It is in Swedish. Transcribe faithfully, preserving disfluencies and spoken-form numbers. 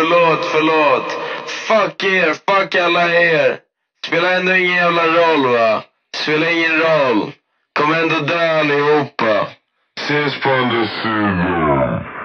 förlåt, förlåt. Fuck er, fuck alla er. Spelar ändå ingen jävla roll, va? Spelar ingen roll. Kommer ändå dö allihopa. Ses på andra sidan.